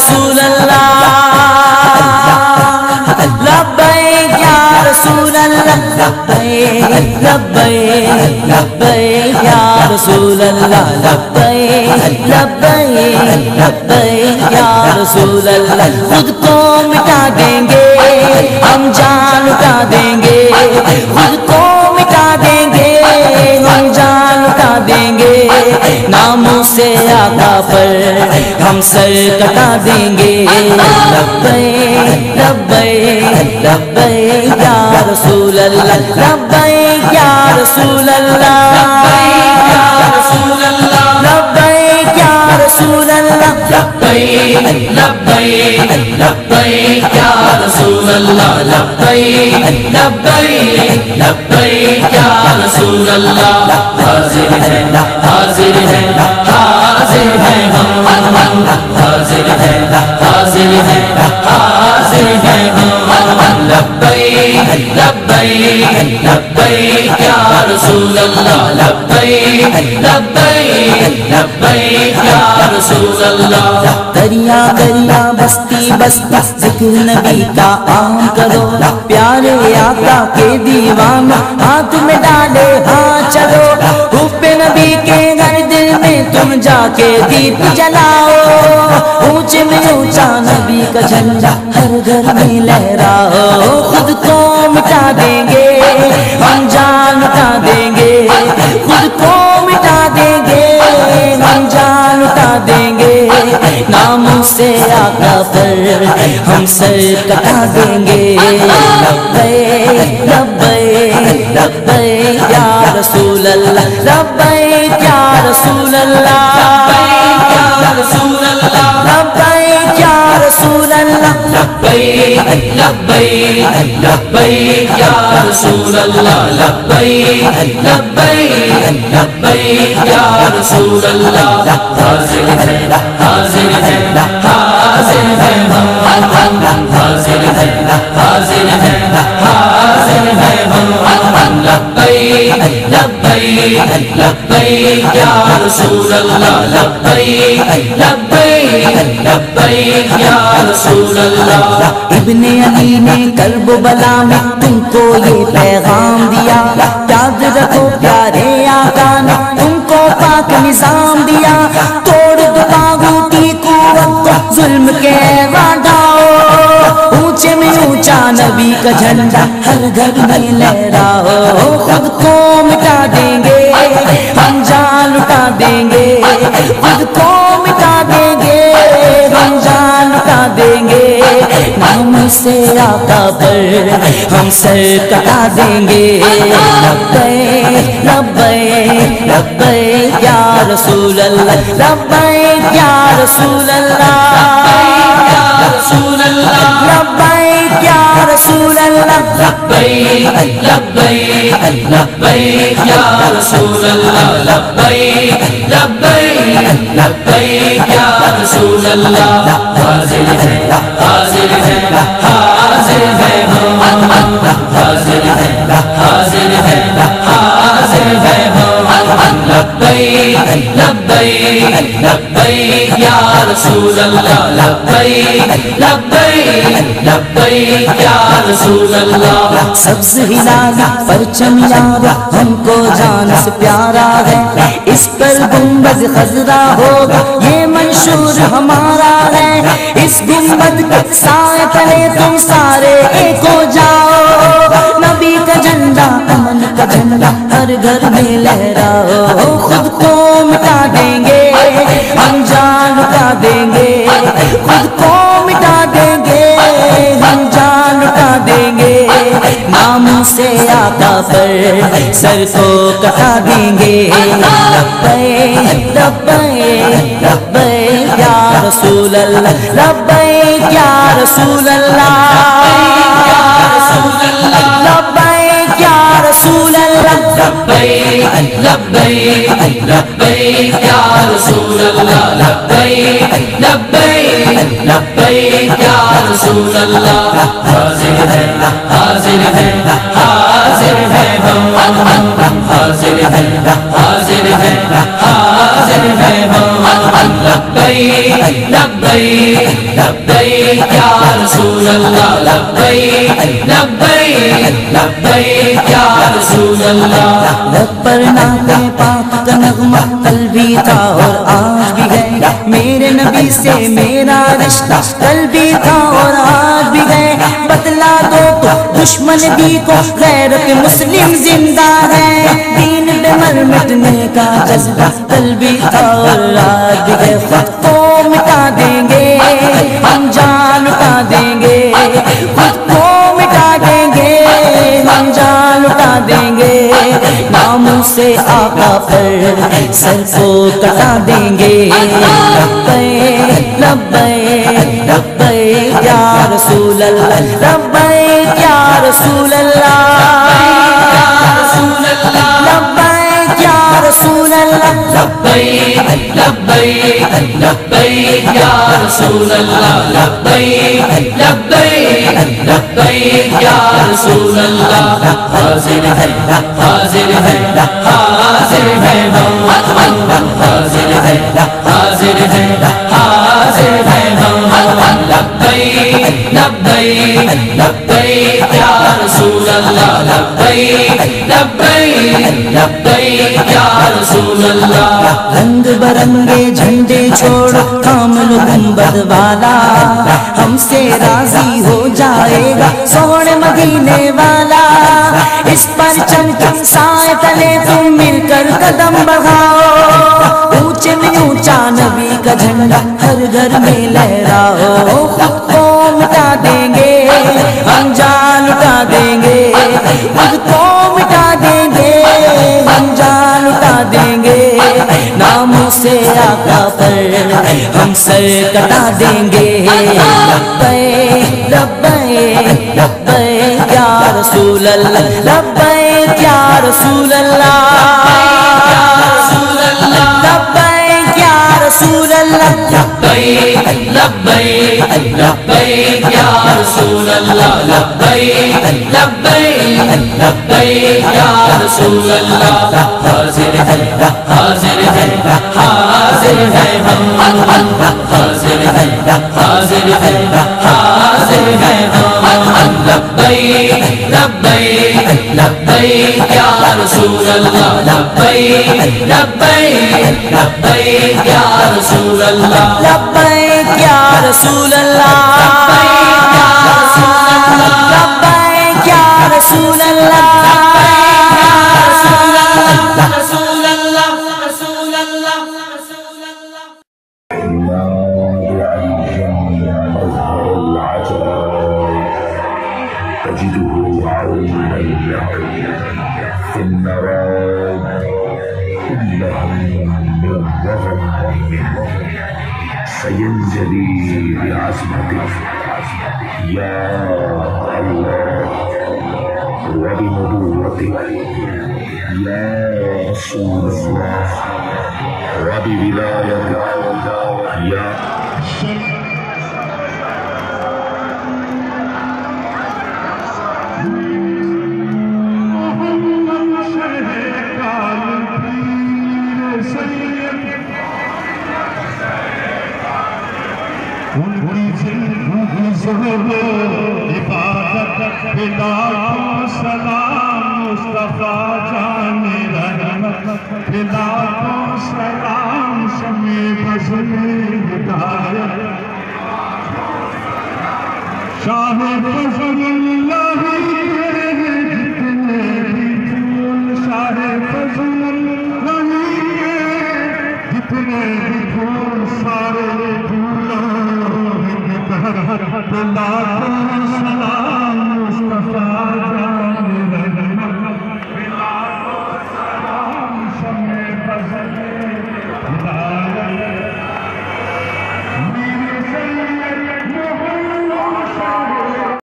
رسول اللہ لبیک یا رسول اللہ لبیک لبیک لبیک یا رسول اللہ لبیک لبیک لبیک یا رسول اللہ خود کو مٹا دیں گے ہم جان لٹا دیں گے خود کو مٹا دیں گے ہم جان لٹا دیں گے ناموں سے آقا پر ہم سر کٹا دیں گے لبیک لبیک لبیک یا رسول اللہ لبیک یا رسول اللہ لبیک یا رسول اللہ لبیک یا رسول اللہ لبیک لبیک لبیک یا رسول اللہ لبیک لبیک لبیک یا رسول اللہ حاضر ہے حاضر ہے حاضر ہے ہم حاضر ہے حاضر ہے حاضر ہے ہم لبیک لبیک لبیک یا رسول اللہ لبیک لبیک لبیک یا رسول اللہ دریا دریا بستی بستی ذکر نبی کا عام کرو پیارے آقا کے دیوان ہاتھ میں ڈالے ہاں چلو حب نبی کے گھر دل میں تم جا کے دیپ جلاؤ اونچے میں اونچا نبی کا جھنڈا ہر گھر میں لہراؤ خود کو مٹا دیں گے ہم جان لٹا دیں گے خود کو مٹا دیں گے ہم جان لٹا دیں گے ناموں سے آقا پر ہم سر کٹا دیں گے لبیک لبیک لبیک یا رسول اللہ لبیک یا رسول اللہ لبیک یا رسول اللہ لبیک یا رسول اللہ لبیک لبیک لبیک یا رسول اللہ لبیک لبیک لبیک یا رسول اللہ حاضر ہے حاضر ہے حاضر ہے ہم حاضر ہے حاضر ہے حاضر ہے ہم لبیک لبیک لبیک یا رسول اللہ لبیک لبیک لبیک یا رسول اللہ ابن علی نے کرب و بلا میں تم کو یہ پیغام دیا یاد رکھو پیارے آقا نے تم کو پاک نظام دیا توڑ دو طاغوتی قوت کو ظلم کے وعداؤ اونچے میں اونچا نبی کا جھنڈا ہر گھر میں لہراؤ خود کو مٹا دیں گے ہم جان لٹا دیں گے خود کو مٹا دیں گے ہم جان لٹا دیں گے نام سے آقا پر ہم سر کٹا دیں گے لبیک لبیک لبیک یا رسول اللہ لبیک یا رسول اللہ لبیک یا رسول اللہ لبیک یا رسول اللہ لبیک لبیک لبیک یا رسول اللہ لبیک لبیک لبیک یا رسول اللہ حاضر ہے حاضر ہے حاضر ہے ہم حاضر ہے حاضر ہے حاضر ہے ہم لبیک لبیک لبیک یا رسول اللہ لبیک لبیک لبیک یا رسول اللہ سبز ہلال پرچم یار ہم کو جان سے پیارا ہے اس پر گنبد خضرا ہوگا یہ منشور ہمارا ہے اس گنبد کے سائے تلے تم سارے ایک ہو جاؤ نبی کا جھنڈا امن کا جھنڈا ہر گھر میں لہراؤ خود کو مٹا دیں گے ہم جان لٹا دیں گے خود کو مٹا دیں گے ہم جان لٹا دیں گے ناموں سے آقا پر سر کو کٹا دیں گے لبیک لبیک لبیک یا رسول اللہ لبیک یا رسول اللہ لبیک یا رسول اللہ لبیک لبیک لبیک یا رسول اللہ لبیک لبیک لبیک یا رسول اللہ حاضر ہے حاضر ہے حاضر ہے ہم حاضر ہے حاضر ہے حاضر ہے ہم لبیک لبیک لبیک لبیک یا رسول اللہ لبیک لبیک لبیک یا رسول اللہ لب پر نعت پاک کا نغمہ کل بھی تھا اور آج بھی ہے میرے نبی سے میرا رشتہ کل بھی تھا اور آج بھی ہے بتلا دو تو دشمن بھی کو غیرت مسلم زندہ ہے دین پہ مر مٹنے کا جذبہ کل بھی تھا اور آج بھی ہے خود کو مٹا دیں گے ہم جان لٹا دیں گے خود کو مٹا دیں گے ہم جان لٹا دیں گے ناموں سے آقا پر سر کو کٹا دیں گے لبیک لبیک لبیک یا رسول اللہ لبیک یا رسول اللہ لبیک یا رسول اللہ لبیک لبیک لبیک یا رسول اللہ لبیک لبیک لبیک یا رسول اللہ حاضر ہے حاضر ہے حاضر ہے ہم حاضر ہے حاضر ہے حاضر ہے ہم لبیک لبیک لبیک یا رسول اللہ لبیک لبیک لبیک یا رسول اللہ رنگ برنگے جھنڈے چھوڑو تھام لو گنبد والا ہم سے راضی ہو جائے گا سونے مدینے والا اس پر چمک سائے تلے تم مل کر قدم بڑھاؤ اونچے میں اونچا نبی کا جھنڈا ہر گھر میں لہراؤ خود کو مٹا دیں گے ہم جان لٹا دیں گے خود کو مٹا دیں گے ہم جان لٹا دیں گے ناموں سے آقا پر ہم سر کٹا دیں گے لبیک لبیک لبیک یا رسول اللہ لبیک یا رسول اللہ لبیک یا رسول اللہ لبیک لبیک لبیک یا رسول اللہ لبیک لبیک لبیک یا رسول اللہ حاضر ہے حاضر ہے حاضر ہے ہم حاضر ہے حاضر ہے حاضر ہے ہم لبیک لبیک لبیک یا رسول اللہ لبیک لبیک لبیک یا رسول اللہ لبیک یا رسول اللہ لبیک یا رسول اللہ سينجلي بعظمتك يا الله وبنبوتك يا رسول الله وبولايتك يا عبادت پلا سلام مصطفیٰ جان رحمت پلا سلام شمع بزم ہدایت شاہ فضل اللہ جتنے بھی پھول شاہ فضل اللہ جتنے بھی پھول سارے پھولوں میں بہر